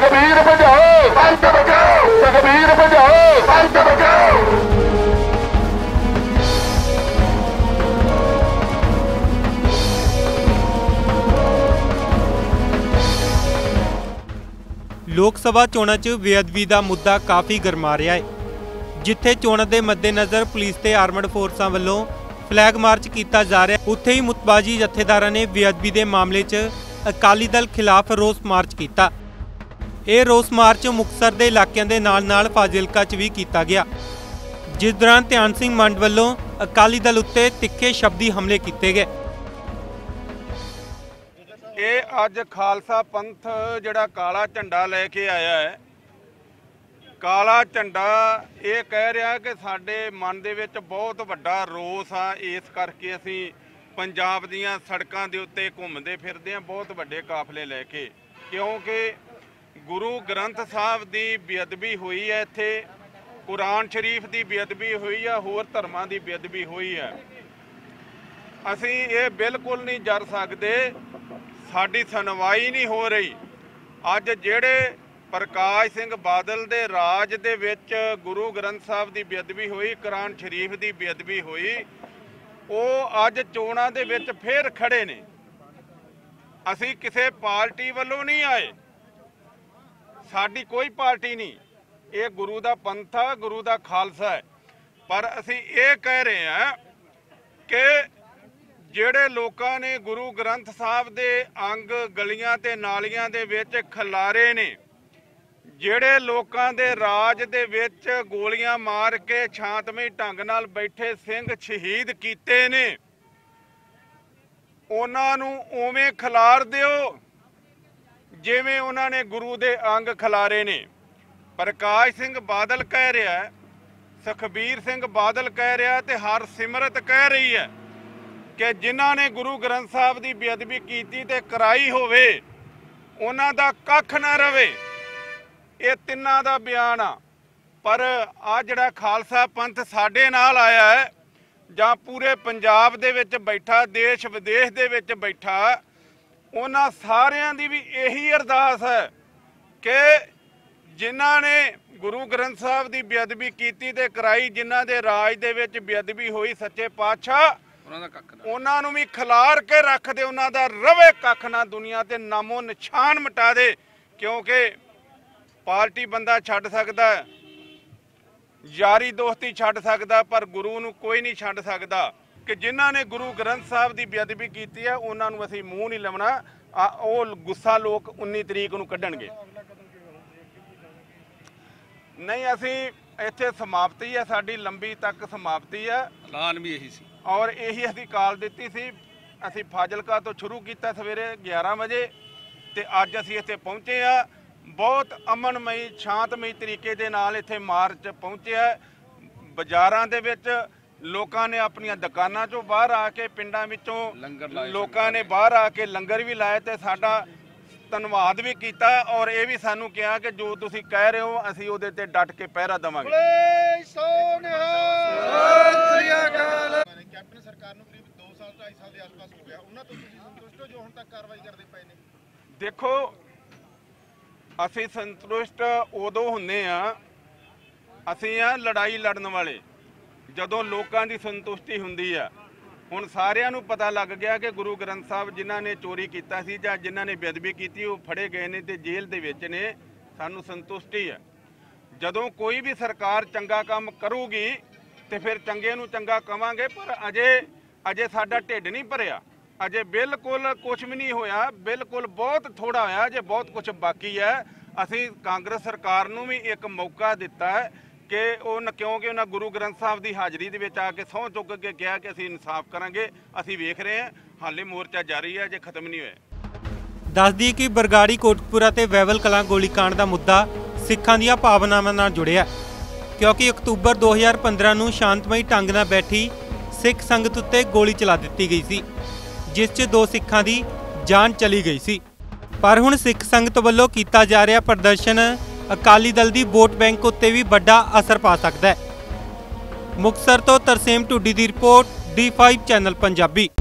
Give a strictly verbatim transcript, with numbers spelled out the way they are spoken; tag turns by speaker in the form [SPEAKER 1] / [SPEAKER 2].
[SPEAKER 1] सुखबीर बचाओ पंच बचाओ, सुखबीर बचाओ पंच बचाओ।
[SPEAKER 2] लोक सभा चोणां च बेअदबी का मुद्दा काफ़ी गरमा रहा है। जिथे चोणां के मद्देनज़र पुलिस ते आर्मड फोर्सां वल्लों फ्लैग मार्च किया जा रहा, उत्थे ही मुतबाजी जथेदारां ने बेअदबी के मामले च अकाली दल खिलाफ रोस मार्च किया। यह रोस मार्च मुक्तसर के इलाकों के नाल नाल फाजिलका च भी किया गया, जिस दौरान ध्यान सिंह मंड वल्लों अकाली दल उत्ते तिखे शब्दी हमले किए गए।
[SPEAKER 3] ये अज खालसा पंथ जिहड़ा काला झंडा लैके आया है, काला झंडा ये कह रहा कि साडे मन दे विच बहुत वड्डा रोस आ, इस करके असीं पंजाब दीआं सड़कां दे उत्ते घुमदे फिरदे हां बहुत वड्डे काफले लैके, क्योंकि गुरु ग्रंथ साहब दी बेअदबी हुई है, इत्थे कुरान शरीफ दी बेअदबी हुई है, होर धर्मां दी बेअदबी हुई है। असीं ये बिल्कुल नहीं जर सकदे, साडी सुनवाई नहीं हो रही। अज जिहड़े प्रकाश सिंह बादल दे राज दे विच गुरु ग्रंथ साहब दी बेअदबी हुई, कुरान शरीफ दी बेअदबी हुई, वो अज चोणां दे विच फिर खड़े ने। असीं किसी पार्टी वल्लों नहीं आए, साडी कोई पार्टी नहीं, ये गुरु दा पंथ है, गुरु दा खालसा है। पर असीं ये कह रहे हैं कि ਜਿਹੜੇ ਲੋਕਾਂ ਨੇ ਗੁਰੂ ਗ੍ਰੰਥ ਸਾਹਿਬ ਦੇ ਅੰਗ ਗਲੀਆਂ ਤੇ ਨਾਲੀਆਂ ਦੇ ਵਿੱਚ ਖਿਲਾਰੇ ਨੇ, ਜਿਹੜੇ ਲੋਕਾਂ ਦੇ ਰਾਜ ਦੇ ਵਿੱਚ ਗੋਲੀਆਂ ਮਾਰ ਕੇ ਸ਼ਾਂਤਮਈ ਢੰਗ ਨਾਲ ਬੈਠੇ ਸਿੰਘ ਸ਼ਹੀਦ ਕੀਤੇ ਨੇ, ਉਹਨਾਂ ਨੂੰ ਉਵੇਂ ਖਿਲਾਰ ਦਿਓ ਜਿਵੇਂ ਉਹਨਾਂ ਨੇ ਗੁਰੂ ਦੇ ਅੰਗ ਖਿਲਾਰੇ ਨੇ। ਪ੍ਰਕਾਸ਼ ਸਿੰਘ ਬਾਦਲ ਕਹਿ ਰਿਹਾ, ਸੁਖਬੀਰ ਸਿੰਘ ਬਾਦਲ ਕਹਿ ਰਿਹਾ ਤੇ ਹਰਸਿਮਰਤ ਕਹਿ ਰਹੀ ਹੈ कि जिन्हां ने गुरु ग्रंथ साहब की बेअदबी की ते कराई होवे उन्हां दा कख ना रवे। ये तिन्हां दा बयान आ। पर आ जिहड़ा खालसा पंथ साडे नाल आया है जां पूरे पंजाब दे विच बैठा, देश विदेश दे विच बैठा, उन्हां सारियां दी भी यही अरदास है कि जिन्हां ने गुरु ग्रंथ साहब की बेअदबी की ते कराई, जिन्हां दे राज दे विच बेअदबी हुई, सच्चे पातशाह उन्होंने भी खिलार के रख दे, उन्हों का रवे कख ना दुनिया ते नामो निशान मिटा दे। क्योंकि पार्टी बंदा छड्ड सकदा, यारी दोस्ती छड्ड सकदा, पर गुरु नूं कोई नहीं छड्ड सकदा। कि जिन्हां ने गुरु ग्रंथ साहब की बेअदबी की है उन्होंने असीं मूँह नहीं लाउणा, वो गुस्सा लोग उन्नी तरीक नूं कड्ढणगे। नहीं असीं इत्थे समाप्ति है, साडी लंबी तक समाप्ति है। ऐलान भी यही सी और यही असीं काल दित्ती सी। असीं फाजिलका तो शुरू किया सवेरे ग्यारह बजे ते अज असीं इत्थे पहुँचे आ। बहुत अमनमई शांतमई तरीके दे नाल इत्थे मार्च पहुँचे। बाजारां दे विच लोकां ने अपनियां दुकानां चों बाहर आके, पिंडां विचों लोकां ने बाहर आके लंगर भी लाए ते साडा धन्नवाद भी किया और ये भी सानू कहा कि जो तुसीं कह रहे हो असीं उहदे ते डट के पहरा देवांगे।
[SPEAKER 4] कैप्टन सरकार नूं करीब दो साल ढाई साल के आस-पास हो गया, उन्हां तों तुसीं संतुष्ट हो जो हुण तक कार्रवाई करदे पए ने?
[SPEAKER 3] देखो असीं संतुष्ट उदों हुंदे आ, असीं आ लड़ाई लड़न वाले जदों लोकां दी संतुष्टि हुंदी आ। हुण सारिआं नूं पता लग गया कि गुरु ग्रंथ साहब जिन्हां ने चोरी कीता सी जां जिन्हां ने बेअदबी कीती वो फड़े गए ने ते जेल दे विच ने। सानूं संतुष्टि है। जदों कोई भी सरकार चंगा काम करूगी तो फिर चंगे नूं चंगा कवांगे, पर अजे अजे साडा ढिड नहीं भरिया, अजे बिल्कुल कुछ भी नहीं होया, बिल्कुल बहुत थोड़ा होया, अजे बहुत कुछ बाकी है। असीं कांग्रेस सरकार नूं भी एक मौका दिता है कि उन क्योंकि उन्हें गुरु ग्रंथ साहब की हाज़री दे विच आके सौं चुक के कहा कि असीं इंसाफ करांगे। असीं वेख रहे हैं हाले मोर्चा जारी है, अजे खत्म नहीं होया।
[SPEAKER 2] दस दी कि बरगाड़ी कोटकपुरा ते वैवल कलां गोलीकांड का मुद्दा सिखां दीआं भावनावां नाल जुड़िआ, क्योंकि अक्तूबर दो हज़ार पंद्रह नूं शांतमई ढंग नाल बैठी सिख संगत उत्ते गोली चला दित्ती गई सी, जिस च दो सिखां दी जान चली गई सी। पर हुण सिख संगत वल्लों कीता जा रहा प्रदर्शन अकाली दल की वोट बैंक उत्ते भी बड़ा असर पा सकता है। मुक्तसर तो तरसेम ढुड्डी की report D five channel Punjabi.